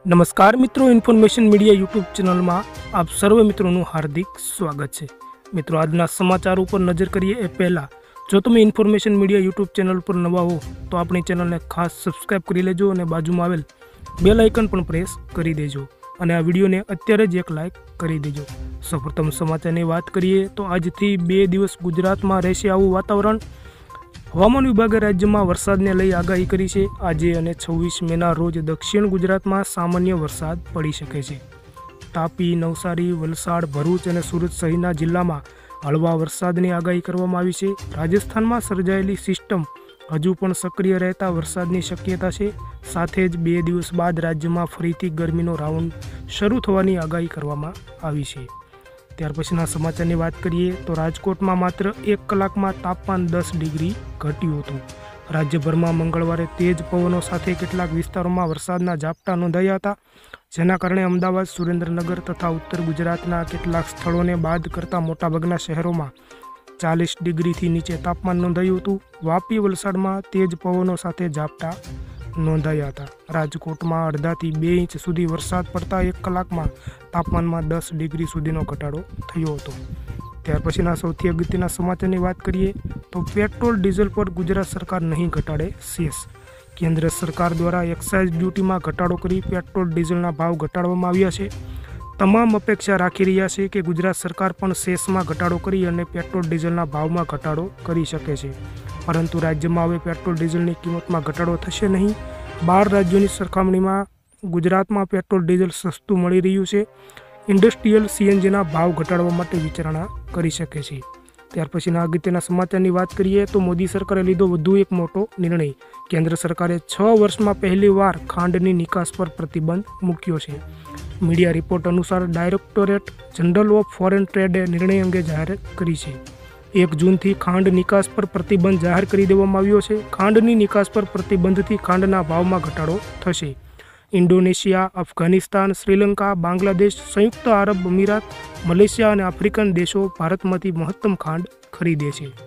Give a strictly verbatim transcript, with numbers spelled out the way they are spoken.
नमस्कार मित्रों, information media YouTube channel में आप सर्व मित्रों हार्दिक स्वागत है। मित्रों, आज समाचारों पर नजर करिए ए पहला जो तुम इन्फॉर्मेशन मीडिया यूट्यूब चैनल पर नवा हो तो अपनी चैनल ने खास सब्सक्राइब कर लेजो और बाजू में आवेल बेल आइकन पर प्रेस कर देजो और आ वीडियो ने अत्यारे ज एक लाइक कर देजो। सौप्रथम समाचार की बात करिए तो आज थी बे दिवस गुजरात में रहेशे आवुं वातावरण। हवामान विभागे राज्य में वरसाद ने लई आगाही करी है। आज और छवीस मेना रोज दक्षिण गुजरात में सामान्य वरसाद पड़ी सके छे। तापी, नवसारी, वलसाड, भरूच और सूरत सहित जिला में हळवा वरसाद की आगाही करवामां आवी छे। राजस्थान में सर्जायेली सिस्टम हजू पण सक्रिय रहता वरसादनी शक्यता है। साथे ज बे दिवस बाद राज्य में फरीथी गर्मीनो राउंड शरू थवानी आगाही करवामां आवी छे। त्यार पछीना समाचार की बात करिए तो राजकोट में मात्र एक कलाक में तापमान दस डिग्री घट्युं हतुं। राज्यभर में मंगलवारे तेज पवनों साथे केटलाक विस्तारों में वरसादना झापटा नोंधाया हता, जेना कारणे अमदावाद, सुरेन्द्रनगर तथा उत्तर गुजरातना केटलाक स्थळोने बाद करता मोटाभागना शहरों में चालीस डिग्री थी नीचे तापमान नोंधायुं हतुं। वापी, वलसाड में तेज पवनों साथे झापटा नोंधाया था। राजकोट में अर्धा थी बे इंच सुधी वरसाद पड़ता एक कलाक में तापमान में दस डिग्री सुधीनो घटाडो थयो हतो। त्यार पछीना सौथी अगत्यना समाचार की बात करिए तो पेट्रोल डीजल पर गुजरात सरकार नहीं घटाड़े सेस। केंद्र सरकार द्वारा एक्साइज ड्यूटी में घटाडो करी पेट्रोल डीजलना भाव घटाडवामां आव्या छे। तमाम अपेक्षा राखी रह्या छे कि गुजरात सरकार पण सेस में घटाडो करी अने पेट्रोल डीजलना भाव में घटाडो करी शके छे, परंतु राज्य में हवे पेट्रोल डीजलनी किंमत में घटाडो थशे नहीं। बार राज्यों सरखामणी में गुजरात में पेट्रोल डीजल सस्तुं मळी रह्युं छे। इंडस्ट्रीयल सीएनजी ना भाव घटाडवा माटे विचारणा करी शके छे। त्यार पछीना अगत्यना समाचार की बात करिए तो मोदी सरकारे लीधो वधु एक मोटो निर्णय। केंद्र सरकारे छ वर्ष में पहली वार खांडनी निकास पर प्रतिबंध मूक्यो छे। मीडिया रिपोर्ट अनुसार डायरेक्टोरेट जनरल ऑफ फॉरेन ट्रेडे निर्णय अंगे जाहेरात करी छे। एक जून थी खांड निकास पर प्रतिबंध जाहिर करी देवामां आव्यो छे। खांडनी निकास पर प्रतिबंधथी खांडना भावमां घटाडो थशे। इंडोनेशिया, अफघानिस्तान, श्रीलंका, बांग्लादेश, संयुक्त अरब अमीरात, मलेशिया और आफ्रिकन देशों भारतमांथी महत्तम खांड खरीदे छे।